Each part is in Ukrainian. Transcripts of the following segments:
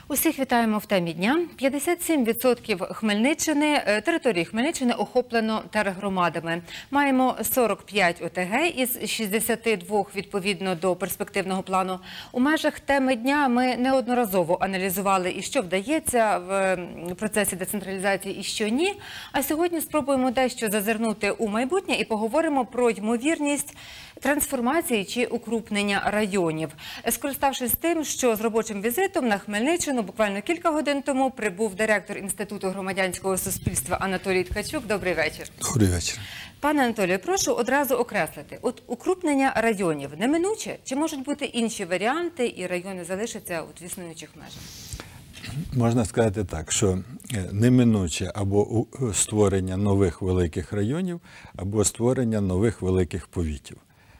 Усіх вітаємо в темі дня. 57% Хмельниччини, території Хмельниччини охоплено тергромадами. Маємо 45 ОТГ із 62 відповідно до перспективного плану. У межах теми дня ми неодноразово аналізували, і що вдається в процесі децентралізації, і що ні. А сьогодні спробуємо дещо зазирнути у майбутнє і поговоримо про ймовірність трансформації чи укрупнення районів. Скориставшись тим, що з робочим візитом на Хмельниччину буквально кілька годин тому прибув директор Інституту громадянського суспільства Анатолій Ткачук. Добрий вечір. Добрий вечір. Пане Анатолію, прошу одразу окреслити. От укрупнення районів неминуче? Чи можуть бути інші варіанти і райони залишаться в існуючих межах? Можна сказати так, що неминуче або створення нових великих районів, або створення нових великих повітів.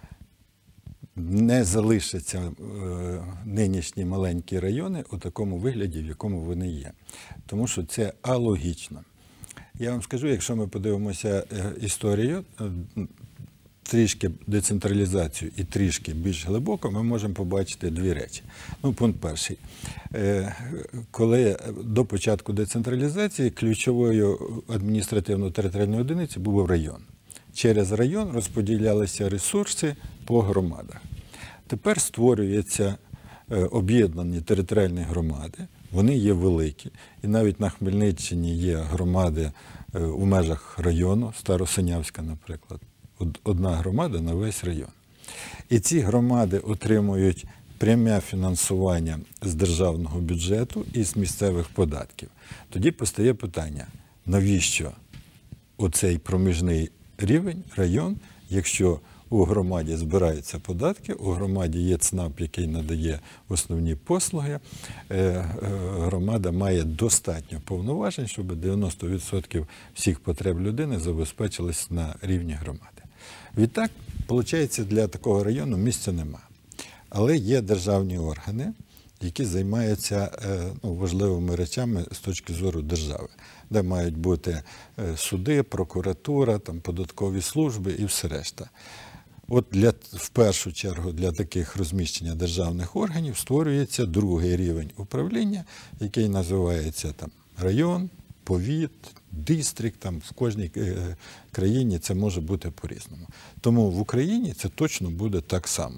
Не залишаться нинішні маленькі райони у такому вигляді, в якому вони є. Тому що це алогічно. Я вам скажу, якщо ми подивимося історію, трішки децентралізацію і трішки більш глибоко, ми можемо побачити дві речі. Пункт перший. Коли до початку децентралізації ключовою адміністративно-територіальною одиницею був район. Через район розподілялися ресурси по громадах. Тепер створюються об'єднані територіальні громади. Вони є великі. І навіть на Хмельниччині є громади у межах району, Старосинявська, наприклад. Одна громада на весь район. І ці громади отримують пряме фінансування з державного бюджету і з місцевих податків. Тоді постає питання, навіщо оцей проміжний рівень, район, якщо у громаді збираються податки, у громаді є ЦНАП, який надає основні послуги, громада має достатньо повноважень, щоб 90% всіх потреб людини забезпечились на рівні громади. Відтак, виходить, для такого району місця нема. Але є державні органи, які займаються важливими речами з точки зору держави, де мають бути суди, прокуратура, податкові служби і все решта. От в першу чергу для таких розміщення державних органів створюється другий рівень управління, який називається район, повіт, дистрикт, в кожній країні це може бути по-різному. Тому в Україні це точно буде так само.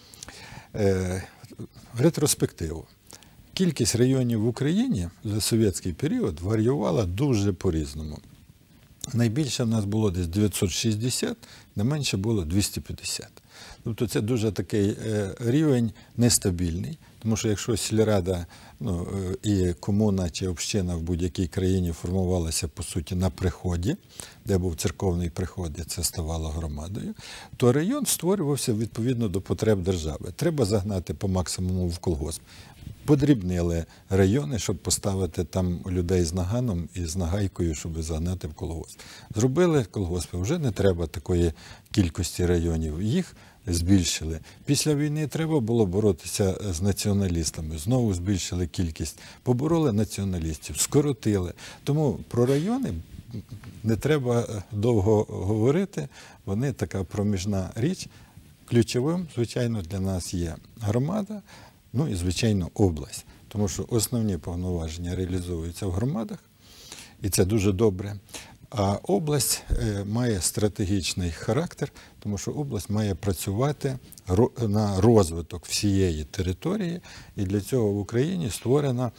Ретроспективу. Кількість районів в Україні за совєтський період варіювала дуже по-різному. Найбільше в нас було десь 960, найменше було 250. Тобто це дуже такий рівень нестабільний, тому що якщо сільрада і комуна чи община в будь-якій країні формувалася, по суті, на приході, де був церковний приход, і це ставало громадою, то район створювався відповідно до потреб держави. Треба загнати по максимуму в колгосп. Подрібнили райони, щоб поставити там людей з наганом і з нагайкою, щоб загнати в колгосп. Зробили колгоспи, вже не треба такої кількості районів. Їх збільшили. Після війни треба було боротися з націоналістами. Знову збільшили кількість. Побороли націоналістів, скоротили. Тому про райони не треба довго говорити. Вони така проміжна річ. Ключовим, звичайно, для нас є громада, і, звичайно, область. Тому що основні повноваження реалізовуються в громадах, і це дуже добре. А область має стратегічний характер, тому що область має працювати на розвиток всієї території, і для цього в Україні створено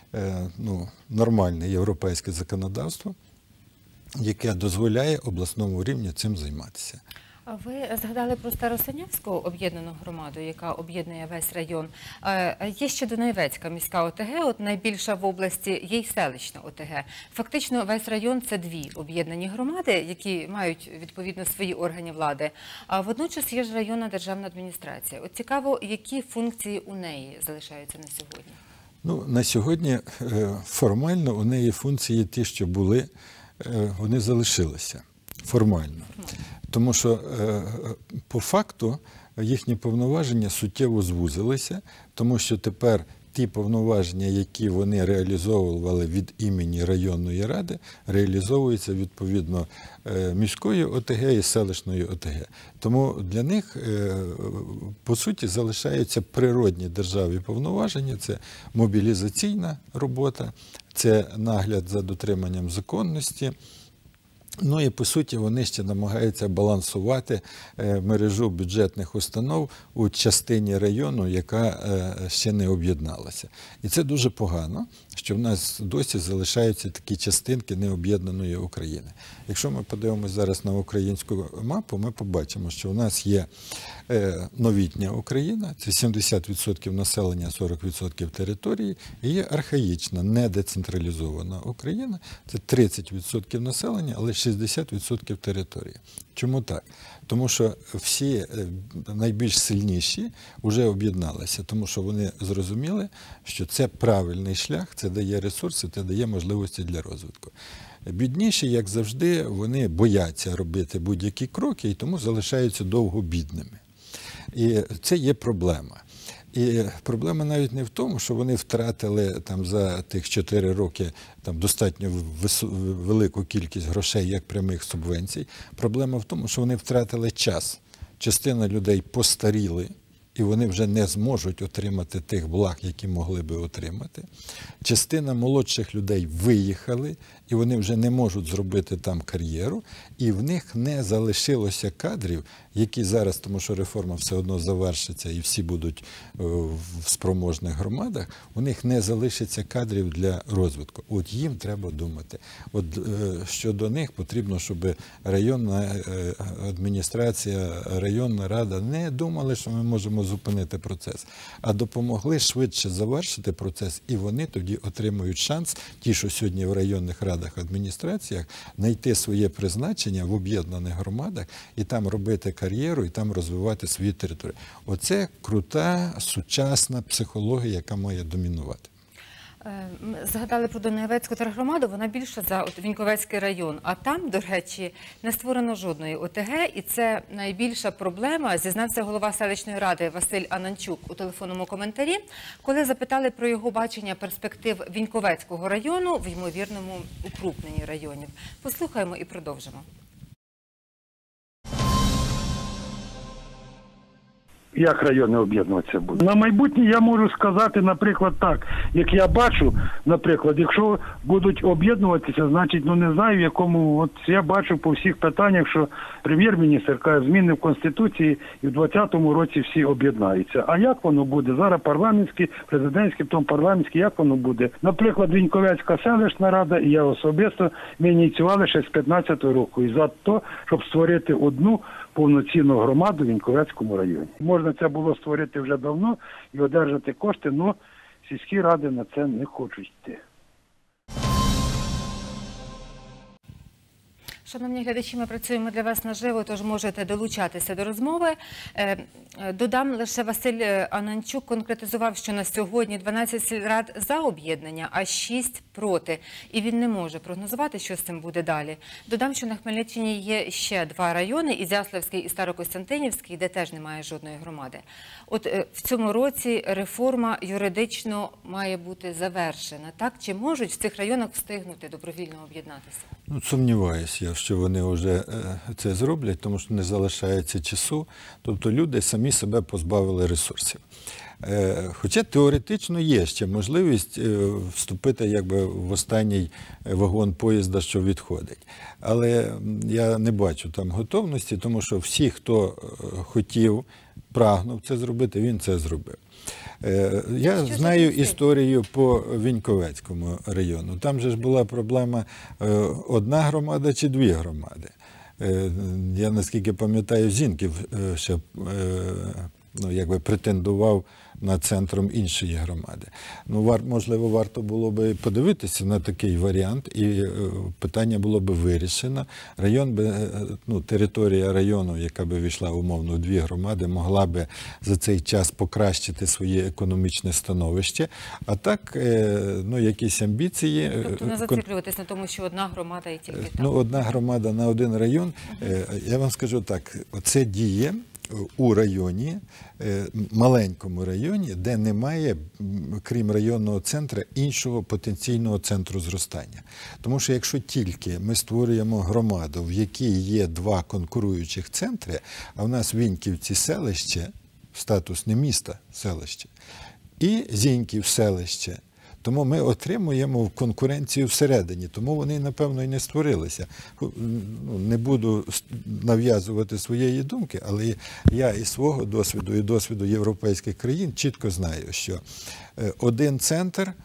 нормальне європейське законодавство, яке дозволяє обласному рівні цим займатися. Ви згадали про Старосинявську об'єднану громаду, яка об'єднує весь район. Є ще Дунаєвецька міська ОТГ, от найбільша в області, є й селищна ОТГ. Фактично весь район – це дві об'єднані громади, які мають відповідно свої органи влади. А водночас є ж районна державна адміністрація. От цікаво, які функції у неї залишаються на сьогодні? На сьогодні формально у неї функції ті, що були, вони залишилися. Формально. Тому що по факту їхні повноваження суттєво звузилися, тому що тепер ті повноваження, які вони реалізовували від імені районної ради, реалізовуються відповідно міською ОТГ і селищною ОТГ. Тому для них, по суті, залишаються природні державі повноваження, це мобілізаційна робота, це нагляд за дотриманням законності. Ну і, по суті, вони ще намагаються балансувати мережу бюджетних установ у частині району, яка ще не об'єдналася. І це дуже погано, що в нас досі залишаються такі частинки необ'єднаної України. Якщо ми подивимося зараз на українську мапу, ми побачимо, що у нас є новітня Україна, це 70% населення, 40% території, і є архаїчна, недецентралізована Україна, це 30% населення, але 60% території. Чому так? Тому що всі найбільш сильніші вже об'єдналися, тому що вони зрозуміли, що це правильний шлях, це дає ресурси, це дає можливості для розвитку. Бідніші, як завжди, вони бояться робити будь-які кроки і тому залишаються довго бідними. І це є проблема. І проблема навіть не в тому, що вони втратили там за тих 4 роки там достатньо велику кількість грошей як прямих субвенцій. Проблема в тому, що вони втратили час. Частина людей постаріли, і вони вже не зможуть отримати тих благ, які могли би отримати. Частина молодших людей виїхали, і вони вже не можуть зробити там кар'єру, і в них не залишилося кадрів, які зараз, тому що реформа все одно завершиться і всі будуть в спроможних громадах, у них не залишиться кадрів для розвитку. От їм треба думати. От щодо них потрібно, щоб районна адміністрація, районна рада не думали, що ми можемо зупинити процес, а допомогли швидше завершити процес, і вони тоді отримують шанс, ті, що сьогодні в районних радах, адміністраціях, знайти своє призначення в об'єднаних громадах і там робити кар'єру, і там розвивати свої території. Оце крута, сучасна психологія, яка має домінувати. Згадали про Дунаєвецьку тергромаду, вона більша за Віньковецький район, а там, до речі, не створено жодної ОТГ, і це найбільша проблема, зізнався голова селищної ради Василь Ананчук у телефонному коментарі, коли запитали про його бачення перспектив Віньковецького району в ймовірному укрупненні районів. Послухаємо і продовжимо. Як райони об'єднуватися будуть? На майбутнє я можу сказати, наприклад, так, як я бачу, наприклад, якщо будуть об'єднуватися, значить, не знаю, в якому, от я бачу по всіх питаннях, що прем'єр-міністр каже, зміни в Конституції і в 2020 році всі об'єднаються. А як воно буде? Зараз парламентські, президентські, потім парламентські, як воно буде? Наприклад, Віньковецька селищна рада і я особисто, ми ініціювали ще з 2015 року. І за те, щоб створити одну повноцінну громаду в Віньковецькому районі. Можна це було створити вже давно і одержати кошти, але сільські ради на це не хочуть йти. Шановні глядачі, ми працюємо для вас наживо, тож можете долучатися до розмови. Додам, лише Василь Ананчук конкретизував, що на сьогодні 12 сільрад за об'єднання, а 6 проти. І він не може прогнозувати, що з цим буде далі. Додам, що на Хмельниччині є ще 2 райони – Ізяславський і Старокостянтинівський, де теж немає жодної громади. От в цьому році реформа юридично має бути завершена. Так? Чи можуть в цих районах встигнути добровільно об'єднатися? Сумніваюся, що вони вже це зроблять, тому що не залишається часу. Тобто люди самі себе позбавили ресурсів. Хоча теоретично є ще можливість вступити якби в останній вагон поїзда, що відходить. Але я не бачу там готовності, тому що всі, хто хотів, прагнув це зробити, він це зробив. Я знаю історію по Віньковецькому району. Там же ж була проблема одна громада чи 2 громади. Я, наскільки пам'ятаю, Зіньків ще якби претендував на центром іншої громади. Можливо, варто було би подивитися на такий варіант, і питання було би вирішено. Територія району, яка би війшла умовно в 2 громади, могла би за цей час покращити своє економічне становище. А так, якісь амбіції... Тобто не зациклюватись на тому, що одна громада і тільки там. Одна громада на один район. Я вам скажу так, оце діє у районі, маленькому районі, де немає, крім районного центру, іншого потенційного центру зростання. Тому що якщо тільки ми створюємо громаду, в якій є два конкуруючих центри, а в нас Віньківці селище, статус не міста, селище, і Зіньків селище, тому ми отримуємо конкуренцію всередині, тому вони, напевно, і не створилися. Не буду нав'язувати своєї думки, але я із свого досвіду, і досвіду європейських країн чітко знаю, що один центр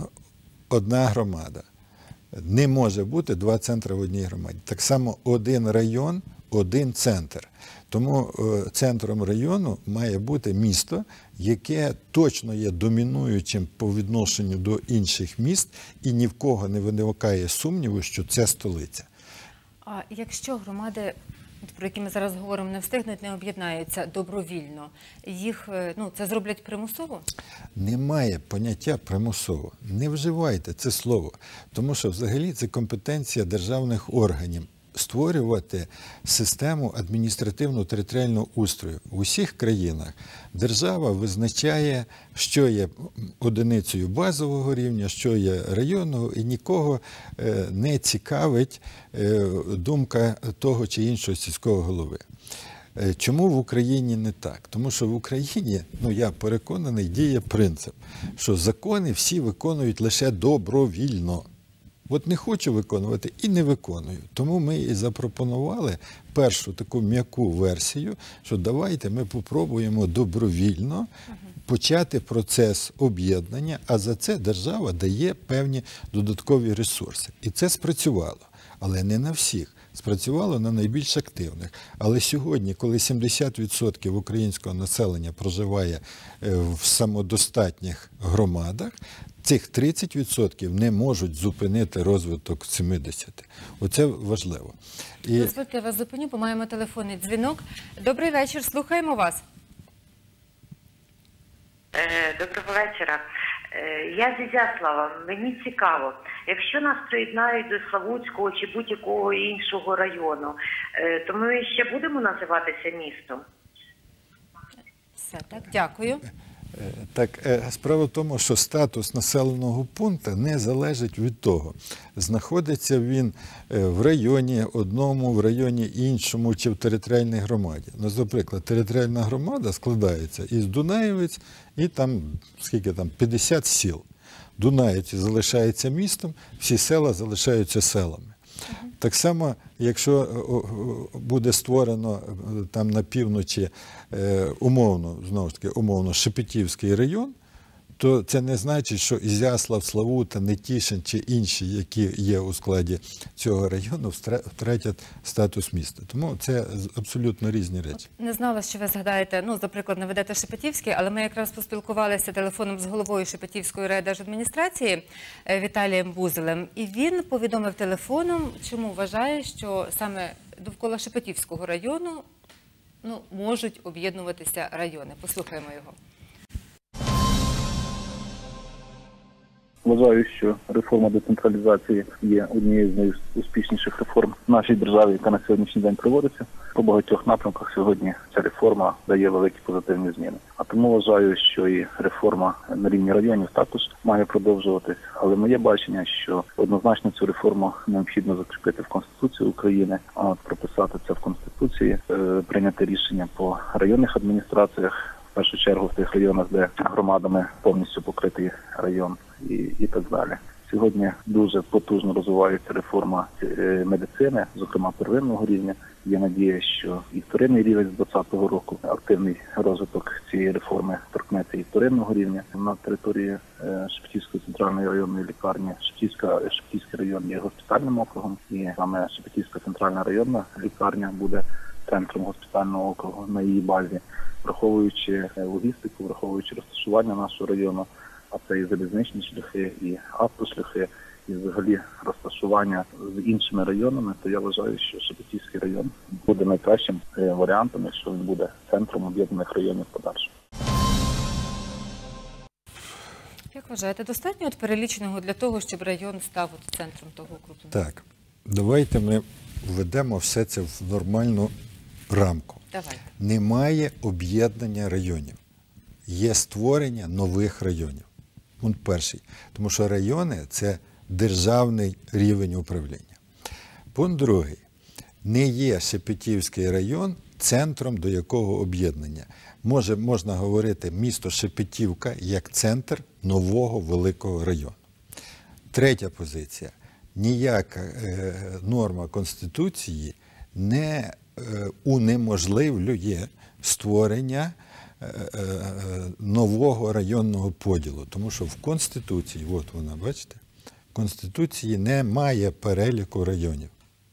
– одна громада. Не може бути два центри в одній громаді. Так само один район – один центр. Тому центром району має бути місто, яке точно є домінуючим по відношенню до інших міст і ні в кого не виникає сумніву, що це столиця. А якщо громади, про які ми зараз говоримо, не встигнуть, не об'єднаються добровільно, їх це зроблять примусово? Немає поняття примусово. Не вживайте це слово, тому що взагалі це компетенція державних органів. Створювати систему адміністративно-територіального устрою. В усіх країнах держава визначає, що є одиницею базового рівня, що є районного, і нікого не цікавить думка того чи іншого сільського голови. Чому в Україні не так? Тому що в Україні, я переконаний, діє принцип, що закони всі виконують лише добровільно. От не хочу виконувати і не виконую. Тому ми і запропонували першу таку м'яку версію, що давайте ми попробуємо добровільно почати процес об'єднання, а за це держава дає певні додаткові ресурси. І це спрацювало, але не на всіх. Спрацювало на найбільш активних. Але сьогодні, коли 70% українського населення проживає в самодостатніх громадах, цих 30% не можуть зупинити розвиток 70%. Оце важливо. Дозвольте, я вас зупиню, бо маємо телефонний дзвінок. Добрий вечір, слухаємо вас. Доброго вечора. Я з Ізяслава. Мені цікаво, якщо нас приєднають до Славутського чи будь-якого іншого району, то ми ще будемо називатися містом? Все, так, дякую. Так, справа в тому, що статус населеного пункту не залежить від того, знаходиться він в районі одному, в районі іншому чи в територіальній громаді. Наприклад, територіальна громада складається із Дунаєвець і там, 50 сіл. Дунаєвці залишається містом, всі села залишаються селами. Так само, якщо буде створено там на півночі умовно Шепетівський район, то це не значить, що Ізяслав, Славута, Нетішин чи інші, які є у складі цього району, втратять статус міста. Тому це абсолютно різні речі. Не знала, що ви згадаєте, наприклад, наведете Шепетівський, але ми якраз поспілкувалися телефоном з головою Шепетівської райдержадміністрації Віталієм Бузелем, і він повідомив телефоном, чому вважає, що саме довкола Шепетівського району можуть об'єднуватися райони. Послухаємо його. Вважаю, що реформа децентралізації є однією з найуспішніших реформ в нашій державі, яка на сьогоднішній день проводиться. По багатьох напрямках сьогодні ця реформа дає великі позитивні зміни. А тому вважаю, що і реформа на рівні районів також має продовжуватись. Але моє бачення, що однозначно цю реформу необхідно закріпити в Конституції України, прописати це в Конституції, прийняти рішення по районних адміністраціях, в першу чергу в тих районах, де громадами повністю покритий район і так далі. Сьогодні дуже потужно розвивається реформа медицини, зокрема первинного рівня. Є надія, що і вторинний рівень з 2020 року, активний розвиток цієї реформи торкнеться і вторинного рівня. На території Шепетівської центральної районної лікарні Шепетівський район є госпітальним округом, і саме Шепетівська центральна районна лікарня буде центром госпітального округу на її базі, враховуючи логістику, враховуючи розташування нашого району, а це і залізничні шляхи, і автошляхи, і взагалі розташування з іншими районами, то я вважаю, що Шепетівський район буде найкращим варіантом, якщо він буде центром об'єднаних районів подальшого. Як вважаєте, достатньо переліченого для того, щоб район став центром того укрупнення? Так, давайте ми введемо все це в нормальну рамку. Давайте. Немає об'єднання районів. Є створення нових районів. Пункт перший. Тому що райони – це державний рівень управління. Пункт другий. Не є Шепетівський район центром, до якого об'єднання. Можна говорити місто Шепетівка як центр нового великого району. Третя позиція. Ніяка норма Конституції не унеможливлює створення нового районного поділу. Тому що в Конституції, от вона, бачите, в Конституції немає переліку районів.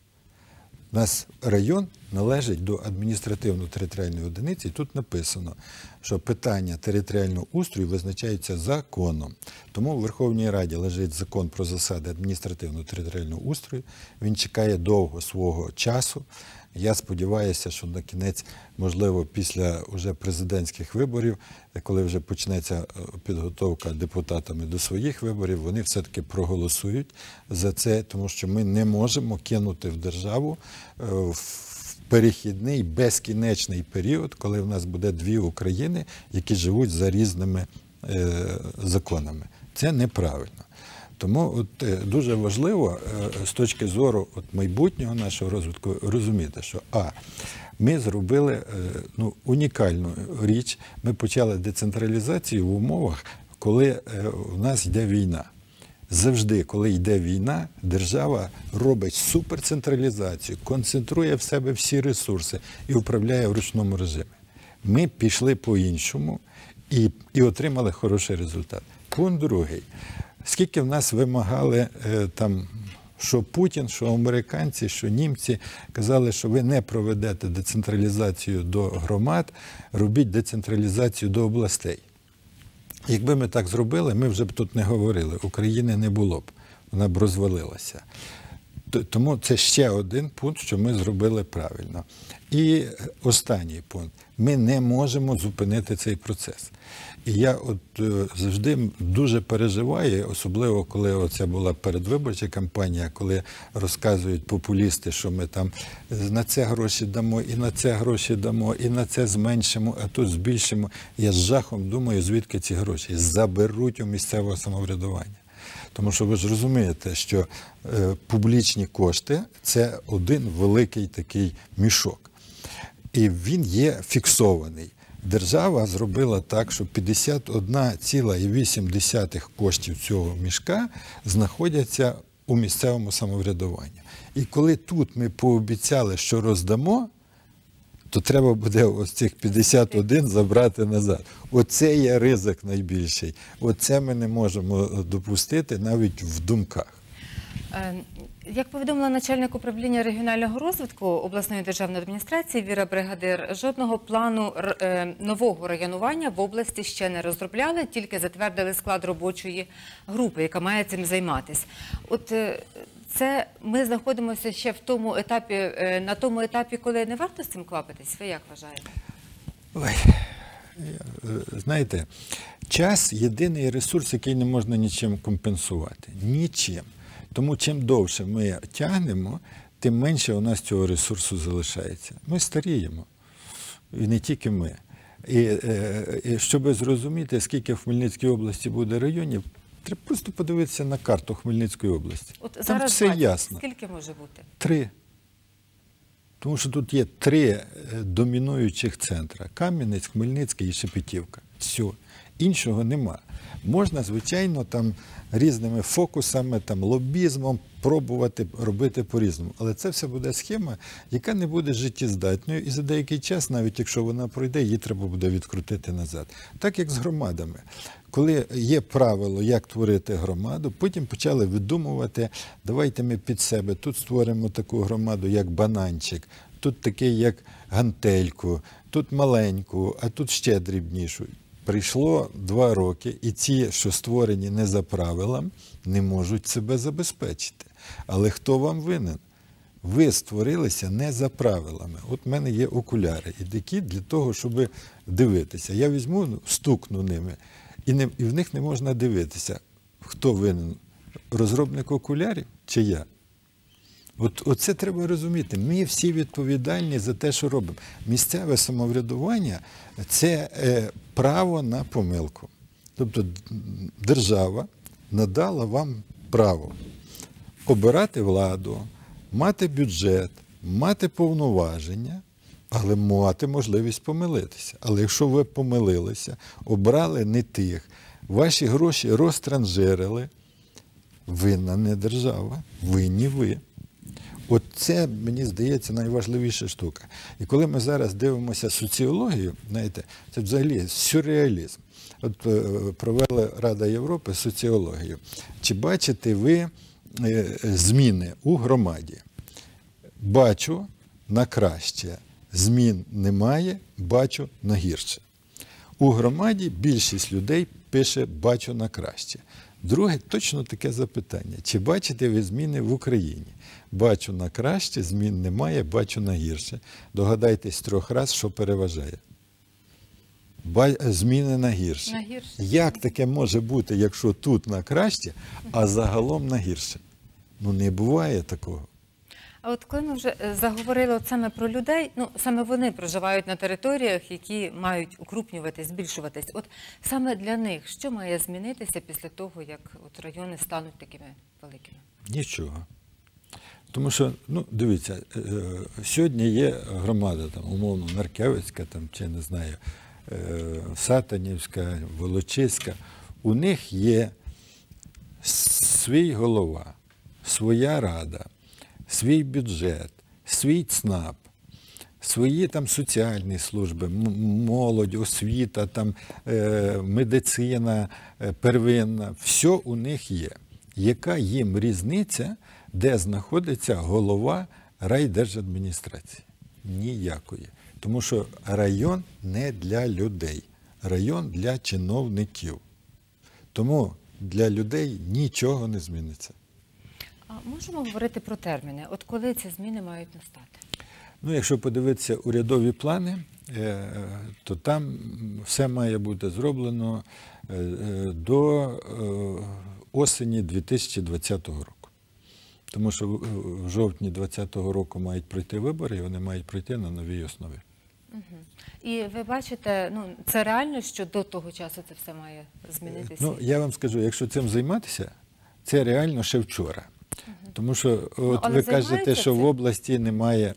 У нас район належить до адміністративно-територіальної одиниці, і тут написано, що питання територіального устрою визначаються законом. Тому в Верховній Раді лежить закон про засади адміністративно-територіального устрою, він чекає довго свого часу. Я сподіваюся, що на кінець, можливо, після уже президентських виборів, коли вже почнеться підготовка депутатами до своїх виборів, вони все-таки проголосують за це, тому що ми не можемо кинути в державу в перехідний, безкінечний період, коли в нас буде дві України, які живуть за різними законами. Це неправильно. Тому дуже важливо з точки зору майбутнього нашого розвитку розуміти, що ми зробили унікальну річ, ми почали децентралізацію в умовах, коли в нас йде війна. Завжди, коли йде війна, держава робить суперцентралізацію, концентрує в себе всі ресурси і управляє в ручному режимі. Ми пішли по-іншому і отримали хороший результат. Пункт другий. Скільки в нас вимагали що Путін, що американці, що німці казали, що ви не проведете децентралізацію до громад, робіть децентралізацію до областей. Якби ми так зробили, ми вже б тут не говорили, України не було б, вона б розвалилася. Тому це ще один пункт, що ми зробили правильно. І останній пункт. Ми не можемо зупинити цей процес. І я завжди дуже переживаю, особливо коли оця була передвиборча кампанія, коли розказують популісти, що ми там на це гроші дамо, і на це гроші дамо, і на це зменшимо, а тут збільшимо. Я з жахом думаю, звідки ці гроші заберуть у місцевого самоврядування. Тому що ви ж розумієте, що публічні кошти – це один великий такий мішок. І він є фіксований. Держава зробила так, що 51,8 коштів цього мішка знаходяться у місцевому самоврядуванні. І коли тут ми пообіцяли, що роздамо, то треба буде ось цих 51 забрати назад. Оце є ризик найбільший. Оце ми не можемо допустити навіть в думках. Як повідомила начальник управління регіонального розвитку обласної державної адміністрації Віра Бригадир, жодного плану нового районування в області ще не розробляли, тільки затвердили склад робочої групи, яка має цим займатися. Це ми знаходимося ще на тому етапі, коли не варто з цим квапитись. Ви як вважаєте? Знаєте, час – єдиний ресурс, який не можна нічим компенсувати. Нічим. Тому чим довше ми тягнемо, тим менше у нас цього ресурсу залишається. Ми старіємо. І не тільки ми. І щоб зрозуміти, скільки в Хмельницькій області буде районів, треба просто подивитися на карту Хмельницької області. Там зараз все ясно. Скільки може бути? 3. Тому що тут є 3 домінуючих центри. Кам'янець, Хмельницький і Шепетівка. Все. Іншого нема. Можна, звичайно, там різними фокусами, там лобізмом пробувати робити по-різному. Але це все буде схема, яка не буде життєздатною, і за деякий час, навіть якщо вона пройде, її треба буде відкрутити назад. Так як з громадами. Коли є правило, як творити громаду, потім почали видумувати, давайте ми під себе тут створимо таку громаду, як бананчик, тут такий, як гантельку, тут маленьку, а тут ще дрібнішу. Прийшло 2 роки, і ті, що створені не за правилами, не можуть себе забезпечити. Але хто вам винен? Ви створилися не за правилами. От в мене є окуляри, і такі для того, щоб дивитися. Я візьму, стукну ними, і в них не можна дивитися. Хто винен? Розробник окулярів чи я? Оце треба розуміти. Ми всі відповідальні за те, що робимо. Місцеве самоврядування – це право на помилку. Тобто держава надала вам право обирати владу, мати бюджет, мати повноваження, але мати можливість помилитися. Але якщо ви помилилися, обрали не тих, ваші гроші розтранжирили, винна не держава, винні ви. От це, мені здається, найважливіша штука. І коли ми зараз дивимося соціологію, знаєте, це взагалі сюрреалізм. От провела Рада Європи соціологію. Чи бачите ви зміни у громаді? Бачу на краще. Змін немає, бачу на гірше. У громаді більшість людей пише «бачу на краще». Друге, точно таке запитання. Чи бачите ви зміни в Україні? Бачу на краще, змін немає, бачу на гірше. Догадайтесь 3 разів, що переважає. Зміни на гірше. Як таке може бути, якщо тут на краще, а загалом на гірше? Ну, не буває такого. А от коли ми вже заговорили от саме про людей, ну, саме вони проживають на територіях, які мають укрупнюватись, збільшуватись. От саме для них що має змінитися після того, як от райони стануть такими великими? Нічого. Тому що, ну, дивіться, сьогодні є громада, там, умовно, Наркевицька, там, чи, не знаю, Сатанівська, Волочиська. У них є свій голова, своя рада, свій бюджет, свій ЦНАП, свої там соціальні служби, молодь, освіта, там, медицина, первинна, все у них є. Яка їм різниця, де знаходиться голова райдержадміністрації? Ніякої. Тому що район не для людей, район для чиновників. Тому для людей нічого не зміниться. А можемо говорити про терміни? От коли ці зміни мають настати? Ну, якщо подивитися урядові плани, то там все має бути зроблено до осені 2020 року. Тому що в жовтні 2020 року мають пройти вибори, і вони мають пройти на новій основі. І ви бачите, ну, це реально, що до того часу це все має змінитися? Ну, я вам скажу, якщо цим займатися, це реально ще вчора. Тому що от ви кажете, що в області немає.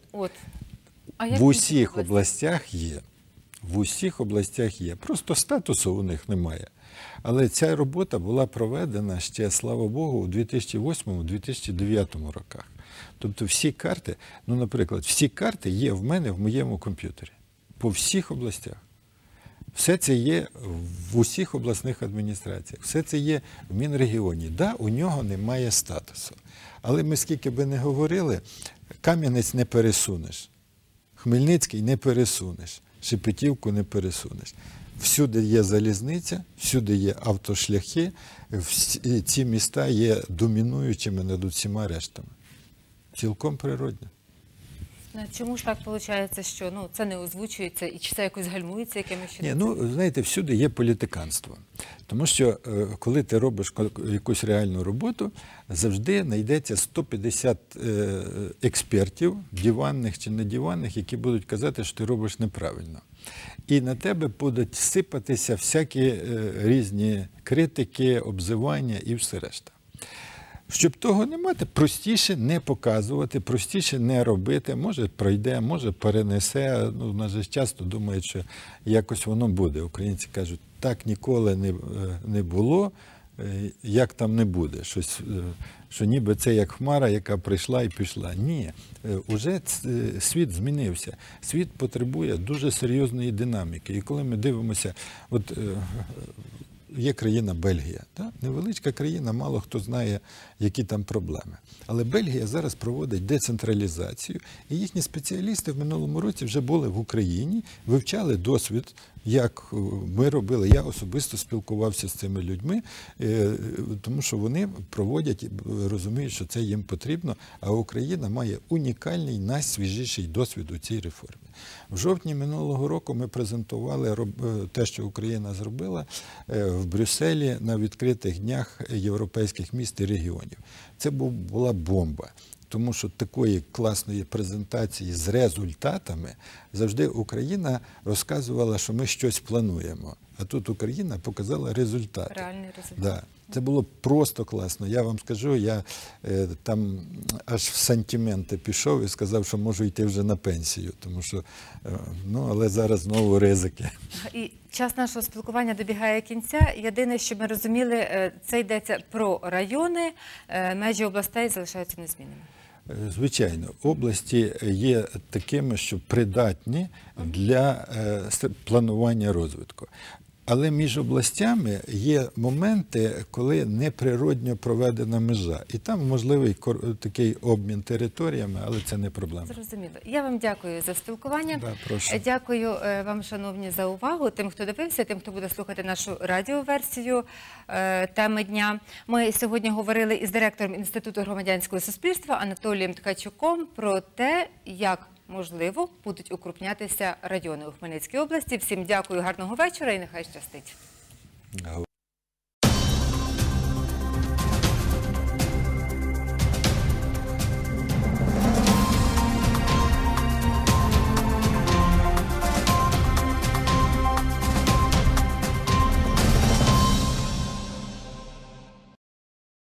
В усіх областях є. В усіх областях є. Просто статусу у них немає. Але ця робота була проведена ще, слава Богу, у 2008-2009 роках. Тобто всі карти, ну, наприклад, всі карти є в мене в моєму комп'ютері. По всіх областях. Все це є в усіх обласних адміністраціях. Все це є в Мінрегіоні. Да, у нього немає статусу. Але ми скільки би не говорили, Кам'янець не пересунеш, Хмельницький не пересунеш, Шепетівку не пересунеш. Всюди є залізниця, всюди є автошляхи, ці міста є домінуючими над усіма рештами. Цілком природно. Чому ж так виходить, що ну, це не озвучується і чи це якось гальмується якимось чином? Ні, ну, знаєте, всюди є політиканство. Тому що, коли ти робиш якусь реальну роботу, завжди знайдеться 150 експертів, диванних чи не диванних, які будуть казати, що ти робиш неправильно. І на тебе будуть сипатися всякі різні критики, обзивання і все решта. Щоб того не мати, простіше не показувати, простіше не робити. Може пройде, може перенесе. Ну, в нас же часто думають, що якось воно буде. Українці кажуть, так ніколи не було, як там не буде. Щось, що ніби це як хмара, яка прийшла і пішла. Ні, уже світ змінився. Світ потребує дуже серйозної динаміки. І коли ми дивимося, от є країна Бельгія. Так? Невеличка країна, мало хто знає, які там проблеми. Але Бельгія зараз проводить децентралізацію, і їхні спеціалісти в минулому році вже були в Україні, вивчали досвід, як ми робили. Я особисто спілкувався з цими людьми, тому що вони проводять, розуміють, що це їм потрібно, а Україна має унікальний, найсвіжіший досвід у цій реформі. В жовтні минулого року ми презентували те, що Україна зробила в Брюсселі на відкритих днях європейських міст і регіонів. Це була бомба. Тому що такої класної презентації з результатами завжди Україна розказувала, що ми щось плануємо. А тут Україна показала результати. Реальний результат. Да. Це було просто класно. Я вам скажу, я там аж в сантименти пішов і сказав, що можу йти вже на пенсію, тому що, але зараз знову ризики. І час нашого спілкування добігає кінця. Єдине, щоб ми розуміли, це йдеться про райони, межі областей залишаються незмінними. Звичайно, області є такими, що придатні для планування розвитку. Але між областями є моменти, коли неприродньо проведена межа. І там можливий такий обмін територіями, але це не проблема. Зрозуміло. Я вам дякую за спілкування. Да, прошу. Дякую вам, шановні, за увагу. Тим, хто дивився, тим, хто буде слухати нашу радіоверсію теми дня. Ми сьогодні говорили із директором Інституту громадянського суспільства Анатолієм Ткачуком про те, як можливо будуть укрупнятися райони у Хмельницькій області. Всім дякую, гарного вечора і нехай щастить.